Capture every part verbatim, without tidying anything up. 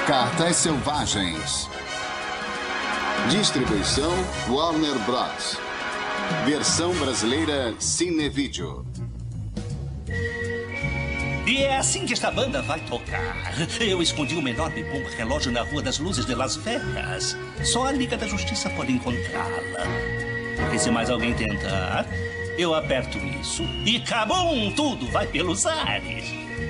Cartas Selvagens. Distribuição Warner Bros. Versão brasileira Cinevídeo. E é assim que esta banda vai tocar. Eu escondi um enorme bomba relógio na Rua das Luzes de Las Vegas. Só a Liga da Justiça pode encontrá-la. Porque se mais alguém tentar, eu aperto isso e cabum, tudo vai pelos ares.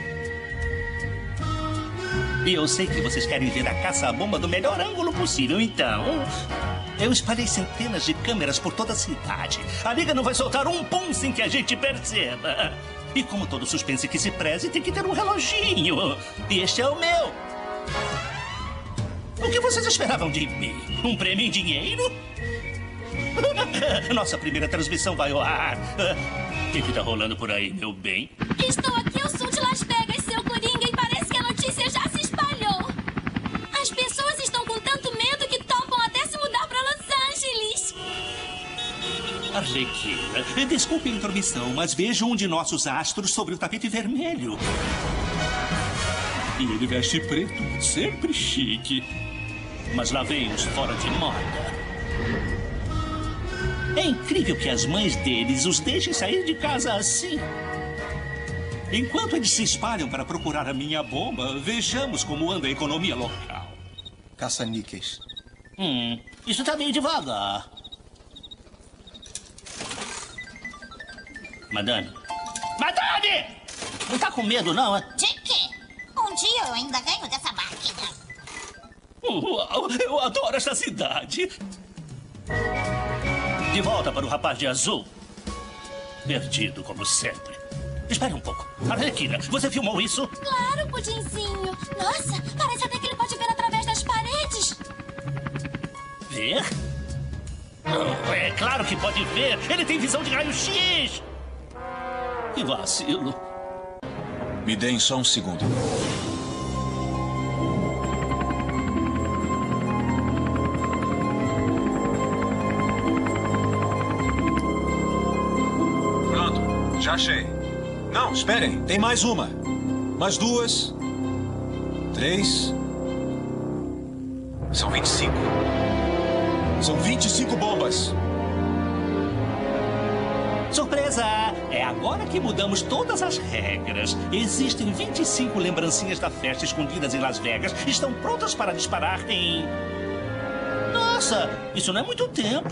E eu sei que vocês querem ver a caça à bomba do melhor ângulo possível, então... eu espalhei centenas de câmeras por toda a cidade. A Liga não vai soltar um pum sem que a gente perceba. E como todo suspense que se preze, tem que ter um reloginho. E este é o meu. O que vocês esperavam de mim? Um prêmio em dinheiro? Nossa primeira transmissão vai ao ar. O que que tá rolando por aí, meu bem? Estou aqui ao sul de Las Vegas, seu Coringa, e parece que a notícia já se espalhou. As pessoas estão com tanto medo que topam até se mudar para Los Angeles. Arlequina, desculpe a intromissão, mas vejo um de nossos astros sobre o tapete vermelho. E ele veste preto, sempre chique. Mas lá vem os fora de moda. É incrível que as mães deles os deixem sair de casa assim. Enquanto eles se espalham para procurar a minha bomba, vejamos como anda a economia local. Caça-níqueis. Hum, isso tá meio devagar. Madame. Madame! Não tá com medo, não, é? De quê? Um dia eu ainda ganho dessa máquina. Uau, eu adoro esta cidade. De volta para o rapaz de azul. Perdido, como sempre. Espere um pouco. Arlequina, você filmou isso? Claro, Pudinzinho. Nossa, parece até que ele pode ver através das paredes. Ver? Oh, é claro que pode ver. Ele tem visão de raio-x. Que vacilo. Me deem só um segundo. Pronto, já achei. Não, esperem, tem mais uma. Mais duas. Três. São vinte e cinco. São vinte e cinco bombas. Surpresa! É agora que mudamos todas as regras. Existem vinte e cinco lembrancinhas da festa escondidas em Las Vegas. Estão prontas para disparar em... Nossa, isso não é muito tempo.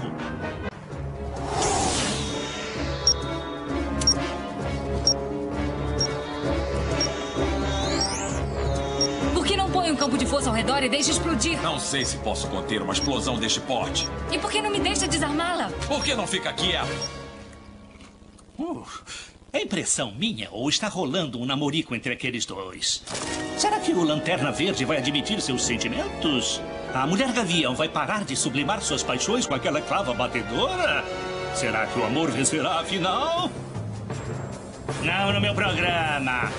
Por que não põe um campo de força ao redor e deixa explodir? Não sei se posso conter uma explosão deste porte. E por que não me deixa desarmá-la? Por que não fica quieto? Uh, é impressão minha ou está rolando um namorico entre aqueles dois? Será que o Lanterna Verde vai admitir seus sentimentos? A Mulher Gavião vai parar de sublimar suas paixões com aquela clava batedora? Será que o amor vencerá afinal? Não no meu programa.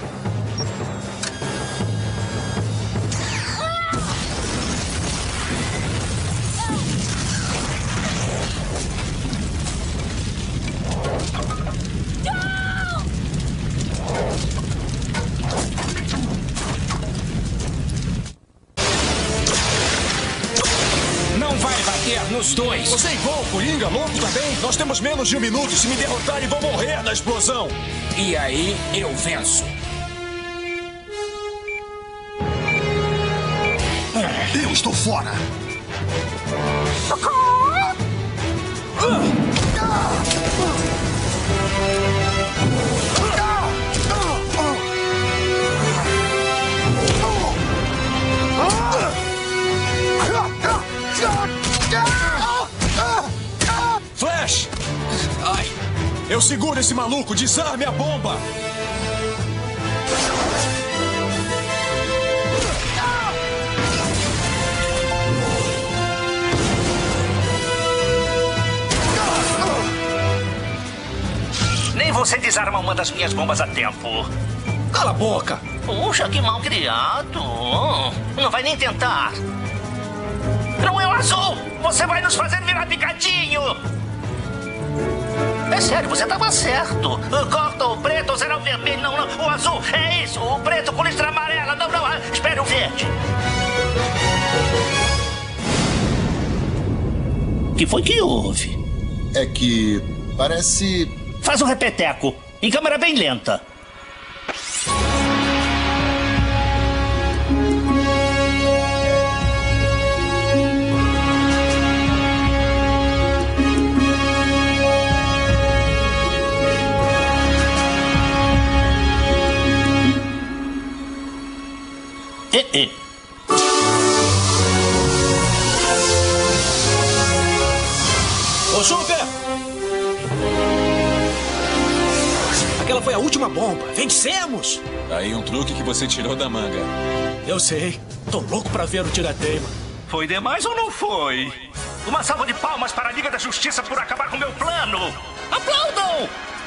Nos dois. Você é igual o Coringa, louco também? Nós temos menos de um minuto. Se me derrotarem, vão morrer na explosão. E aí, eu venço. Eu estou fora. Flash! Ai! Eu seguro esse maluco! Desarme a bomba! Nem você desarma uma das minhas bombas a tempo. Cala a boca! Puxa, que mal criado. Não vai nem tentar. Não é o azul! Você vai nos fazer virar picadinho! É sério, você estava certo. Corta o preto ou será o vermelho? Não, não, o azul. É isso, o preto com listra amarela. Não, não, espere o verde. que foi que houve? É que parece... Faz um repeteco, em câmera bem lenta. É, é. Ô, Super! Aquela foi a última bomba. Vencemos! Aí um truque que você tirou da manga. Eu sei. Tô louco pra ver o tirateima. Foi demais ou não foi? Uma salva de palmas para a Liga da Justiça por acabar com meu plano! Aplaudam!